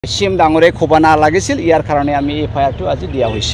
CM ডাঙরে খোবা না লাগিছিল ইয়ার কারণে আমি এফআইআরটো আজি দিয়া হইছে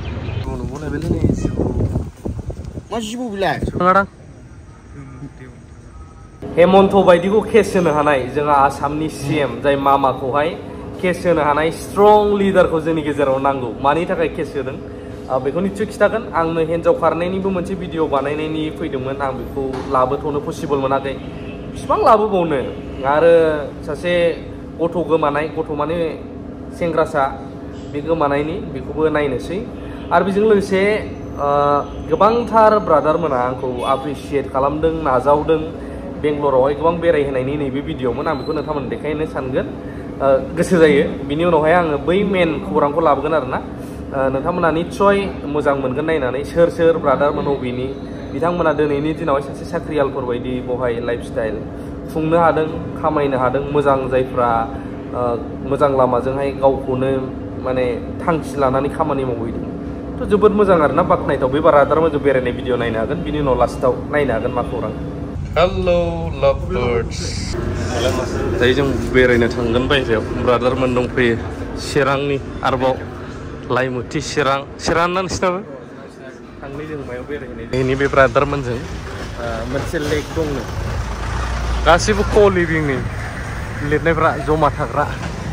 हेमन्त बायदिखौ केस होनो हानाय जोंहा आसामनि CM जाय मामाखौहाय केस होनो हानाय स्ट्रं लिडारखौ जोंनि गेजेराव नांगौ मानि थाखाय केस होदों बेखौ निश्चय खिथागोन आंनो हिनजाव खारनायनिबो मोनसे भिडिअ बानायनायनि फैदोंमोन आं बेखौ लाबोथ'नो पसिबल मोनाखै बिसिबां लाबोबावनो आरो सासे गथ' गोमानाय गथ' माने सेंग्रासा बे गोमानायनि बेखौबो नायनोसै आरो बेजों लोगोसे गोबांथार ब्रादारमोना आंखौ एप्रिशिएट खालामदों नाजावदों बेंगलरावहाय गोबां बेरायहोनायनि नैबे भिडिअमोन आं बेखौ नोंथांमोन देखायनो सानगोन गोसो जायो बिनि उनावहाय आङो बै मेन खौरांखौ लाबोगोन आरोना नोंथांमोना निस्सय मोजां मोनगोन नायनानै सोर सोर ब्रादारमोन अबेनि बिथांमोना दिनैनि दिनावहाय सासे साख्रियालफोर बायदि बहाय लाइफस्टाइल खुंनो हादों खामायनो हादों मोजां जायफ्रा मोजां लामाजोंहाय गावखौनो माने थांखि लानानै खामानि मावहैदों थ' जोबोद मोजां आरोना बाख्नायथाव बे ब्रादारमोनजों बेरायनाय भिडिअ नायनो हागोन बिनि उनाव लास्टआव नायनो हागोन मा खौरां हेलो लाभ बार्ड्स दायो जों बेरायनो थांगोन बायह्रायाव ब्रादारमोन दंफैयो चिरांनि आरोबाव लाइमुथि चिरां ना नोंसिनाबो थांनि जों मायाव बेरायहैनाय जोंनि बे ब्रादारमोनजों मोनसे लेक दंनो गासिबो क लिभिंनि लिरनायफ्रा जमा थाग्रा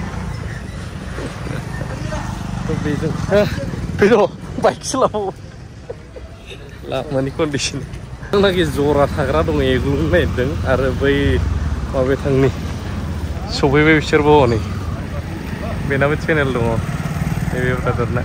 बेजों बेल' बाइकसो लाबावो लामानि कन्डिसन आंनाखि जरा थाग्रा दङ एग्लुंनो नागिरदों आरो बै माबे थांनि सफैबाय बिसोरबो हनै बेनाबो चेनेल दङ नैबे ब्रादारना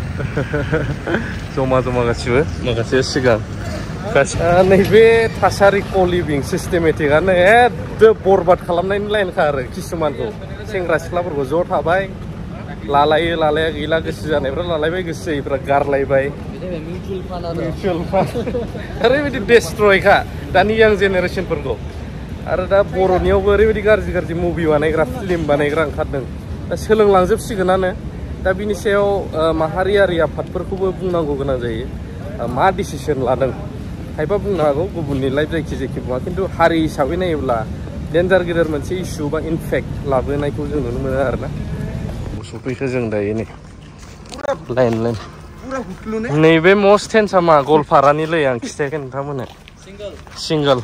जमा जमा गासिबो माखासे सिगां नैबे थासारि क लिभिं सिस्टेमेटिकआनो एकदम बरबाद खालामनायनि लाइनखा आरो किसुमानखौ सेंग्रा सिख्लाफोरखौ ज' थाबाय लालायो लालाया गैला गोसो जानायफ्रा लालायबाय गोसो जायैफ्रा गारलायबाय मिउचुवेल फान्ड ओरैबायदि डेस्ट्रयखा दानि यां जेनेरेसनफोरखौ आरो दा बर'नियावबो ओरैबायदि गाज्रि गाज्रि मुभि बानायग्रा फिल्म बानायग्रा ओंखारदों दा सोलोंलांजोबसिगोनानो दा बिनि सायाव माहारियारि आफादफोरखौबो बुंनांगौ गोनां जायो मा डिसिसन लादों खायफा बुंनो हागौ गुबुननि लाइफ जायखि बुङा खिन्थु हारि हिसाबै नायोब्ला डेन्जार गिदिर मोनसे इस्यु बा इनफेक्ट लाबोनायखौ जों नुनो मोनो आरोना सफैखो जों दायो नै लाइन नैबे मस्ट हेन्डसामा गलपारानिलै आं खिथायाखै नोंथांमोननो सिंगल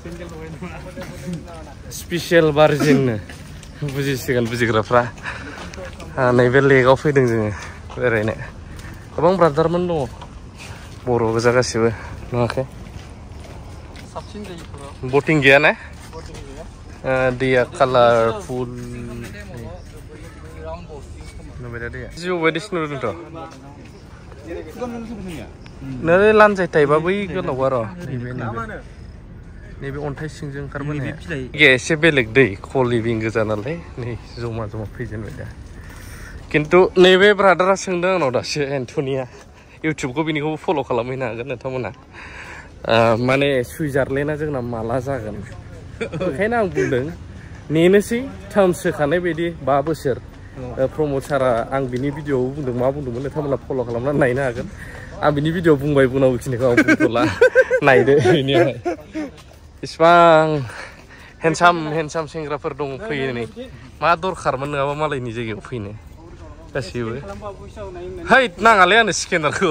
स्पेसियेल भार्जिननो बुजिसिगोन बुजिग्राफ्रा नैबे लेकआव फैदों जोङो बेरायनो गोबां ब्रादारमोन दङ बर' गोजा गासिबो नुवाखै बटिं गैया ना दैया कालारफुल जिउ बायदिसिना नुदोंथ' नै लान्जाय टाइपआ बै गोलावा र' नैबे अन्थाइ सिंजों ओंखारबोनाया एसे बेलेग दै क लिभिं गोजा नालाय नै जमा जमा फैजेनबाय दा खिन्थु नैबे ब्रादारा सोंदों आंनाव दासो एन्टनिया इउटुबखौ बिनिखौबो फल' खालामहैनो हागोन नोंथांमोना माने सुइजारलेण्डआ जोंना माला जागोन बेखायनो आं बुंदों नेनोसै टार्म्स होखानाय बायदि 5 बोसोर प्रमद सारा आं बिनि भिडिअआव बुंदों मा बुंदोंमोन नोंथांमोना फल' खालामनानै नायनो हागोन आं बिनि भिडिअआव बुंबाय बुंनांगौखिनिखौ आं बुंथ'ला नायदो बेनिहाय इसिबां हेन्डसाम सेंग्राफोर दं फैयो नै मा दरखारमोन नङाबा मालायनि जायगायाव फैनो गासिबो है नाङालै आंनो स्केनारखौ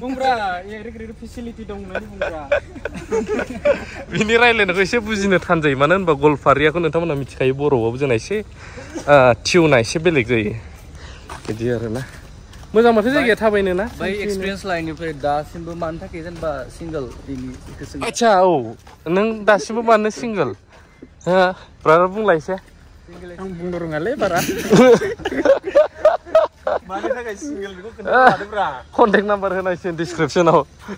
बिनि रायलायनायखौ एसे बुजिनो थान जायो मानो होनबा गलपारियाखौ नोंथांमोना मिथिखायो बर'आवबो जोंना एसे टिउना एसे बेलेग जायो बिदि आरोना मोजां माथो जायगाया थाबायनो ना बै एक्सपिरियेन्स लाइननिफ्राय दासिमबो मानो थाखाय जेनेबा सिंगल आच्छा औ नों दासिमबो मानो सिंगल ब्रादार बुंलायसै आं बुंनो रोङालै बारा मानि थाखाय सिंगल बेखौ खोन्थादोब्रा कन्टेक्ट नाम्बार होनायसै डिसक्रिपसनाव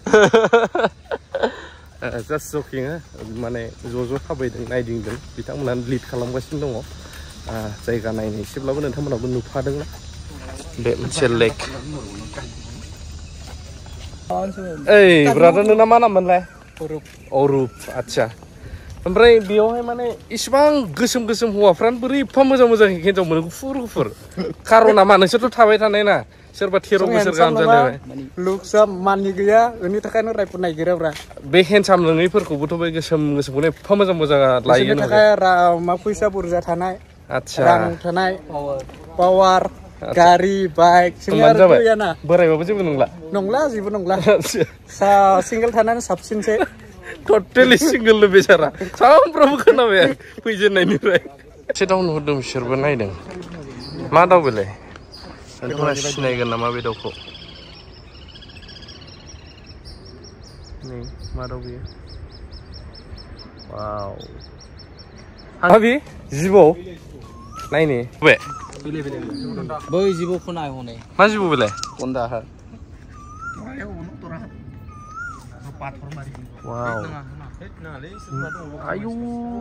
जास्ट जकिं माने ज' थाबायदों नायदिंदों बिथांमोना लिड खालामगासिनो दङ जायगा नायनो एसेब्लाबो नोंथांमोनाबो नुफादोंना बे मोनसे लेक ओइ ब्रादार नोंना मा नाममोनलाय अरुप आच्छा ओमफ्राय बेयावहाय माने इसिबां गोसोम हौवाफ्रानो बोरै एफा मोजां हिन्जाव मोनो गुफुर खार'ना मा नोंसोरथ' थाबाय थानाय ना सोरबा 13 बोसोर गाहाम जालायबाय लुक्सआ मानि गैया बेनि थाखायनो रायफोर नागिराब्रा बे हेन्डसाम नङैफोरखौबोथ' बे गोसोमखौनो एफा मोजां लायो थाखाय मा फैसा बुरजा थानाय आच्छा रां थानाय पावार गारि बाइक बोरायबाबो जेबो नंला नंला जेबो नंला सिंगल थानानै साबसिनसै टटेलि सिंगल बेचारा सामफ्रामबो खोनाबाय आं फैजेननायनिफ्राय एसे दाउ नुहुरदों बिसोरबो नायदों मा दाउ बेलाय नोंथाङा सिनायगोन नामा बे दाउखौ नै मा दाउ बेयो वाव हाबि जिबौ नायनि बे बै जिबौखौ नायहनै मा जिबौ बेलाय गन्दाहा वाव आयु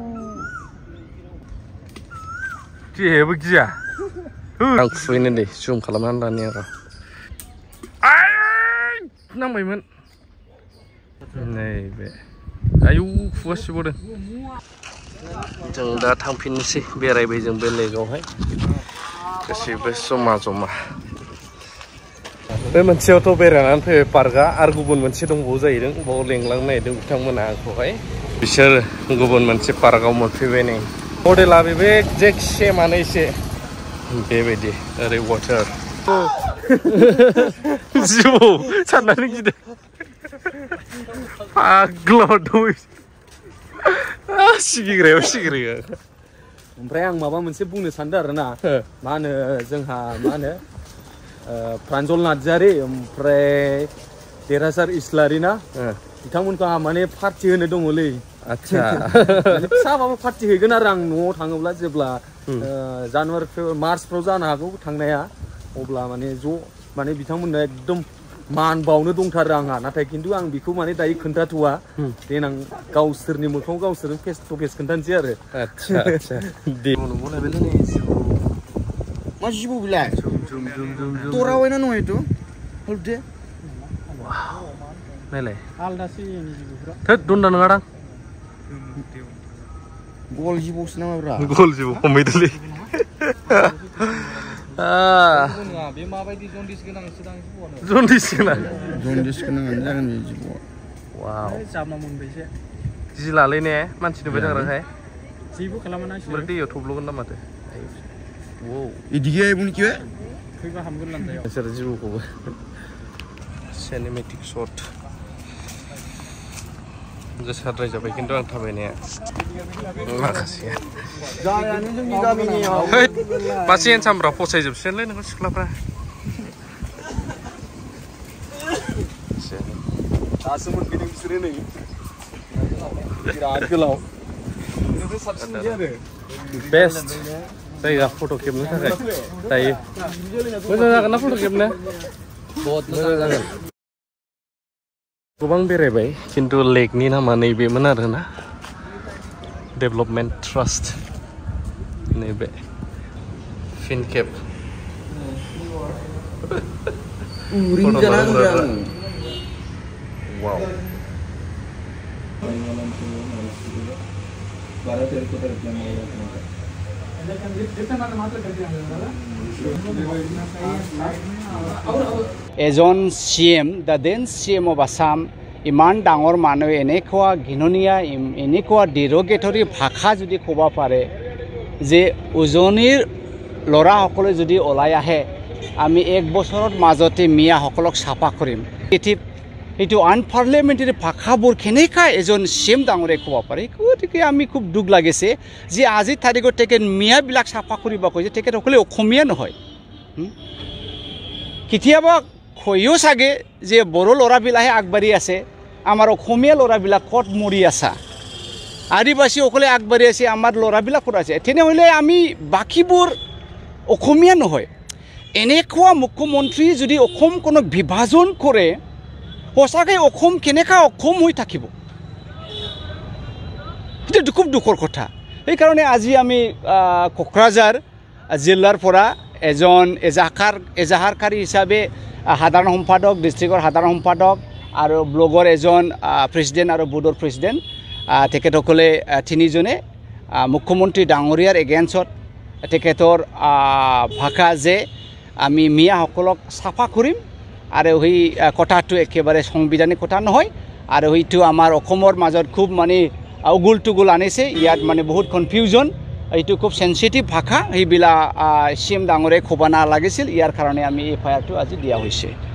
जेबो गिया आं खुबैनो दे जुम खालामनानै लानि आरो नांबायमोन नैबे आयु खुगा सिबोदों जों दा थांफिननोसै बेरायबाय जों बे लेकआवहाय गासैबो जमा जमा बे मोनसेयावथ' बेरायनानै फैबाय पार्कआ आरो गुबुन मोनसे दंबावो जाहैदों बाव लेंलांनो नागिरदों बिथांमोना आंखौहाय बिसोर गुबुन मोनसे पार्कआव मोनफैबाय नै मडेला बेबो एक्जेक्ट सेमानो एसे बेबायदि ओरै वाटार जिबौ साननानै गिदों फाग्लाव दं सिगिग्रायाव सिगिग्राया ओमफ्राय आं माबा मोनसे बुंनो सानदों आरोना मा होनो जोंहा मा होनो प्रान्जल नार्जारि ओमफ्राय देरहासार इस्लारि ना बिथांमोनखौ आं माने पार्टि होनो दङलै आच्छा फिसाबाबो पार्टि हैगोन आरो आं न'आव थाङोब्ला जेब्ला जानुवारि मार्चफ्राव जानो हागौ थांनाया अब्ला माने ज' माने बिथांमोननो एकदम मान बावनो दंथारो आंहा नाथाय खिन्थु आं बेखौ माने दायो खोन्थाथ'वा देनां गावसोरनि मोखाङाव गावसोरजों फेस टु फेस खोन्थानोसै आरो आच्छा आच्छा दे मा जिबौ बिलाय तरावैना नङा इथु हलदे नायलाय आलदासै एनि जिबौफ्रा थोद दन्दा नङादां गल जिबौसो नामाब्रा गल जिबौ हमैदोलै बे माबायदि जन्दिस गोनांसो दां जिबौआनो जन्दिस गोनाङानो जागोन बे जिबौआ वाव जाबना मोनबायसो गिलालै ने मानसि नुबाय थाग्राखाय जेबो खालामा ओमफ्राय दैयाव थब्ल'गोन ना माथो इदि गैया बुनिखि फैबा हामगोन लान्दायाव नोंसोर जिबौखौबो सिनेमेटिक शट गोसाद्राय जाबाय खिन्थु आं थाबायनाया माखासेया जायानो जोंनि गामिनियाव पासियेन सामब्रा फसायजोबसिगोनलै नोंखौ सिख्लाफ्रा दासो मोनफैदों बिसोरो नै बिराद गोलाव साबसिन आरो बेस्ट जायगा फट' खेबनो थाखाय दायो मोजां जागोन ना फट' खेबनो मोजां जागोन गोबां बेरायबाय खिन्थु लेकनि नामा नैबेमोन आरोना डेभेलपमेन्ट ट्रास्ट नैबे फिन केप वाव এজন CM the then CM of Assam ইমান ডাঙৰ মানুহ এনেকুৱা ঘিননীয়া এনেকুৱা ডিৰগেটৰী ভাষা যদি ক'ব পাৰে যে উজনিৰ ল'ৰাসকলে যদি ওলাই আহে আমি এক বছৰত মাজতে মিয়াসকলক চাফা কৰিম এইটো আনপাৰ্লিয়ামেণ্টাৰী ভাষাবোৰ কেনেকৈ এজন CM ডাঙৰে ক'ব পাৰে গতিকে আমি খুব দুখ লাগিছে যে আজি তাৰিখত তেখেত মিয়াবিলাক চাফা কৰিব কৈছে তেখেতসকলে অসমীয়া নহয় কেতিয়াবা কৈও চাগে যে বড়ো ল'ৰাবিলাকে আগবাঢ়ি আছে আমাৰ অসমীয়া ল'ৰাবিলাক ক'ত মৰি আছা আদিবাসীসকলে আগবাঢ়ি আছে আমাৰ ল'ৰাবিলাক ক'ত আছে তেনেহ'লে আমি বাকীবোৰ অসমীয়া নহয় এনেকুৱা মুখ্যমন্ত্ৰী যদি অসম কোনো বিভাজন কৰে সঁচাকৈ অসম কেনেকৈ অসম হৈ থাকিব সেইটো খুব দুখৰ কথা সেইকাৰণে আজি আমি কোকৰাঝাৰ জিলাৰ পৰা এজন এজাহাৰকাৰী হিচাপে সাধাৰণ সম্পাদক ডিষ্ট্ৰিক্টৰ সাধাৰণ সম্পাদক আৰু ব্লগৰ এজন প্ৰেছিডেণ্ট আৰু বোৰ্ডৰ প্ৰেছিডেণ্ট তেখেতসকলে তিনিজনে মুখ্যমন্ত্ৰী ডাঙৰীয়াৰ এগেইনষ্টত তেখেতৰ ভাষা যে আমি মিয়াসকলক চাফা কৰিম আৰু সেই কথাটো একেবাৰে সংবিধানিক কথা নহয় আৰু সেইটো আমাৰ অসমৰ মাজত খুব মানে উগুল টুগুল আনিছে ইয়াত মানে বহুত কনফিউজন এইটো খুব সেনসিটিভ ভাষা সেইবিলাক CM ডাঙৰে ক'ব নালাগিছিল ইয়াৰ কাৰণে আমি FIR টো আজি দিয়া হৈছে